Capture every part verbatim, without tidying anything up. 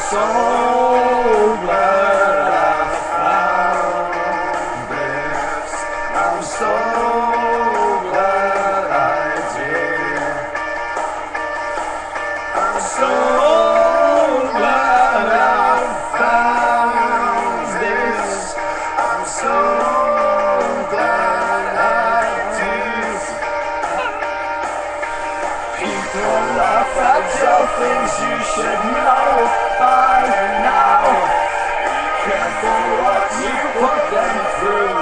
so glad I found this. I'm so glad I did. I'm so glad I found this. I'm so glad I did. People laugh at your things you should know by now. Be careful what you put them through.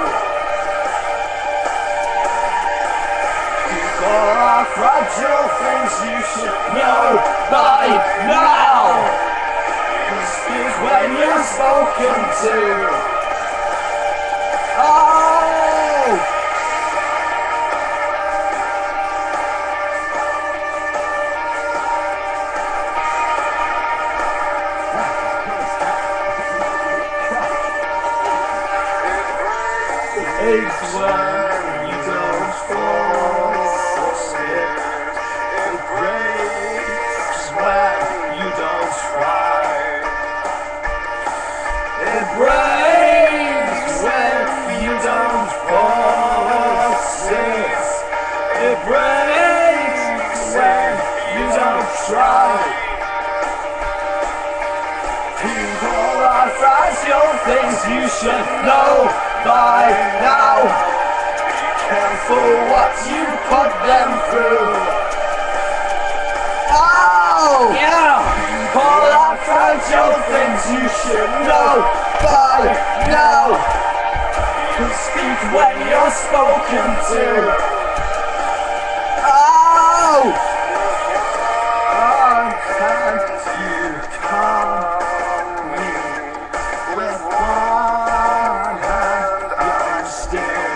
People are fragile things you should know by now. You speak when you're spoken to. Oh! It's when you don't force it. It breaks when you don't try. It breaks when you don't force it. It breaks when you don't try. People are fragile things you should know by now. Be careful what you put them through. Oh! Yeah! People are fragile things you should know by now. You speak when you're spoken to. Oh! Oh, can't you come me with one hand? You're still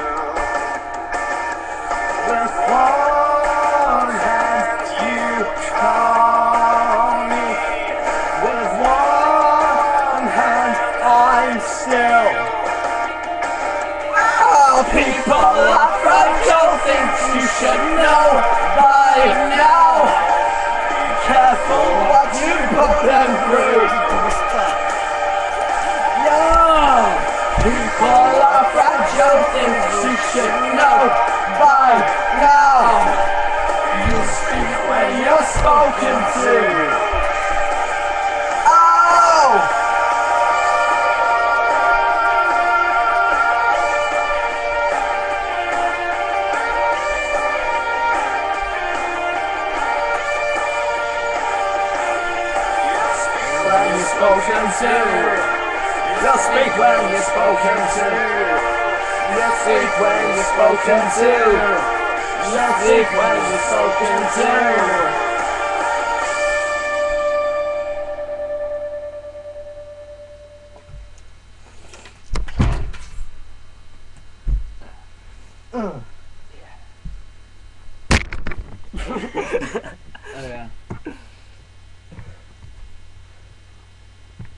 with one hand. You call me with one hand. I'm still. Oh, people are fragile things you should know by now. Be careful what you put them through. Yeah. People are fragile things you should know by now. You speak when you're spoken to. Oh! When you're spoken to. You speak when you're spoken to. You speak when you're spoken to. You speak when you're spoken to.